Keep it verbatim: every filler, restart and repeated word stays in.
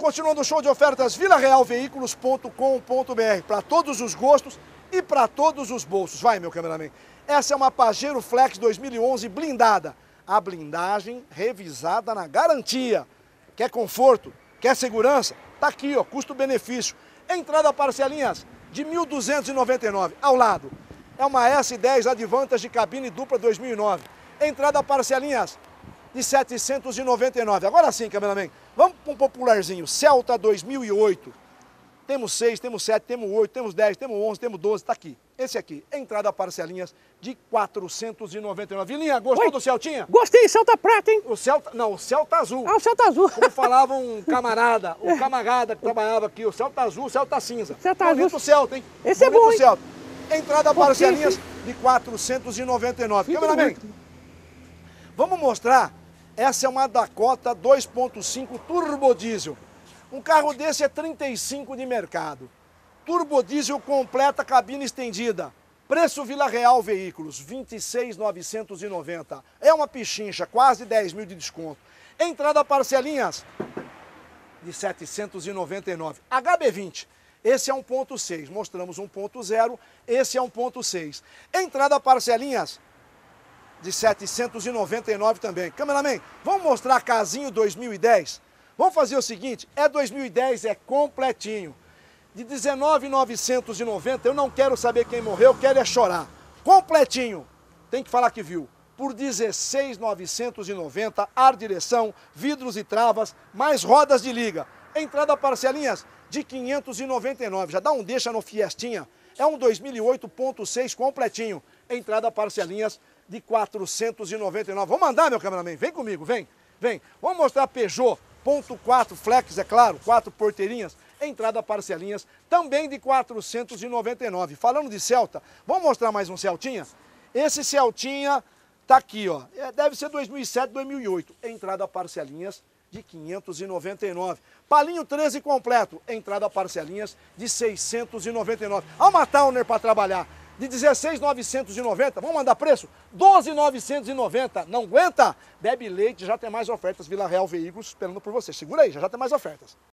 continuando o show de ofertas vila real veículos ponto com ponto br, para todos os gostos e para todos os bolsos. Vai, meu cameraman. Essa é uma Pajero Flex dois mil e onze blindada. A blindagem revisada na garantia. Quer conforto? Quer segurança? Tá aqui, ó, custo-benefício. Entrada parcelinhas de mil duzentos e noventa e nove reais. Ao lado, é uma S dez Advantage de cabine dupla dois mil e nove. Entrada parcelinhas de setecentos e noventa e nove reais. Agora sim, cameraman, vamos para um popularzinho. Celta dois mil e oito. Temos seis, temos sete, temos oito, temos dez, temos onze, temos doze, tá aqui. Esse aqui, entrada parcelinhas de quatrocentos e noventa e nove reais. Vilinha, gostou Oi? do Celtinha? Gostei, Celta prata, hein? O Celta, não, o Celta azul. Ah, o Celta azul. Como falava um camarada, o camarada que trabalhava aqui, o Celta azul, o Celta cinza. Celta azul. Bonito Celta, hein? Esse Bonito é bom, hein? Celta. Entrada Por parcelinhas que, de quatrocentos e noventa e nove reais. Cameraman, bonito. vamos mostrar. Essa é uma Dakota dois ponto cinco turbo diesel. Um carro desse é trinta e cinco de mercado. Turbo diesel completa, cabine estendida. Preço Vila Real Veículos, vinte e seis mil novecentos e noventa reais. É uma pichincha, quase dez mil de desconto. Entrada parcelinhas de setecentos e noventa e nove reais. H B vinte, esse é um ponto seis. Mostramos um ponto zero, esse é um ponto seis. Entrada parcelinhas de setecentos e noventa e nove reais também. Cameraman, vamos mostrar casinho dois mil e dez? Vamos fazer o seguinte, é dois mil e dez, é completinho. De dezenove mil novecentos e noventa, eu não quero saber quem morreu, eu quero é chorar. Completinho, tem que falar que viu. Por dezesseis mil novecentos e noventa, ar direção, vidros e travas, mais rodas de liga. Entrada parcelinhas de quinhentos e noventa e nove, já dá um deixa no Fiestinha. É um dois mil e oito ponto seis completinho. Entrada parcelinhas de quatrocentos e noventa e nove. Vamos mandar, meu cameraman, vem comigo, vem, vem. Vamos mostrar Peugeot ponto quatro Flex, é claro, quatro porteirinhas. Entrada parcelinhas também de quatrocentos e noventa e nove. Falando de Celta, vamos mostrar mais um Celtinha? Esse Celtinha tá aqui, ó. Deve ser dois mil e sete, dois mil e oito. Entrada parcelinhas de quinhentos e noventa e nove. Palinho treze completo. Entrada parcelinhas de seiscentos e noventa e nove. Há uma Towner para trabalhar de dezesseis mil novecentos e noventa. Vamos mandar preço? doze mil novecentos e noventa. Não aguenta? Bebe leite, já tem mais ofertas. Vila Real Veículos esperando por você. Segura aí, já já tem mais ofertas.